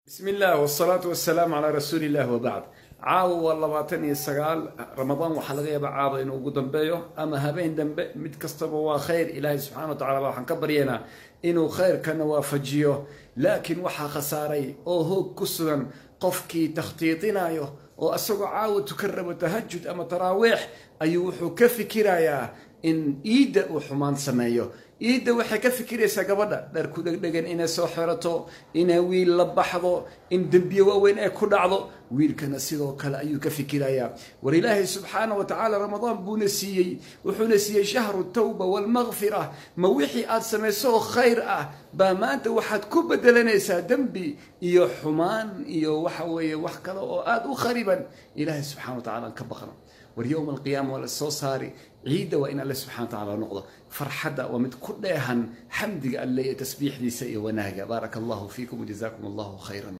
بسم الله والصلاة والسلام على رسول الله وبعد. عاو والله باتني السقال رمضان وحلقة بعاض إنه قدام بيو أما هبين دم متكسب وخير إلهي سبحانه وتعالى راح نكبرينا إنه خير كان وافجيه لكن وحا خساري أو هو كسرا قفكي تخطيطنا يو وأسوق عاو تكرب وتهجد أما تراويح أيوحو كفكرايا إن إيدا وحمان سمايو إيدا waxay ka fikiraysaa gabadha dhar ku dhagdhagan inay soo xirato inay wiil la baxdo in dambiyo waaweyn ay ku dhacdo wiilkana sidoo kale ayuu ka fikirayaa war ilaahay subxaanahu wa ta'aala ramadaan buu nasiiyay wuxuu nasiiyay shahru tawba wal maghfirah ma wixii aad samayso khayr ah ba maanta waxaad ku bedelanaysaa dambi iyo xumaan iyo waxa weeye wax kale oo aad u khariban ilaahay subxaanahu wa ta'aala ka baqna واليوم القيامة والصوصاري عيد وإن الله سبحانه وتعالى نقضى فرحة ومد كلها حمد الله تسبيح لي سيء وناجا بارك الله فيكم وجزاكم الله خيرا.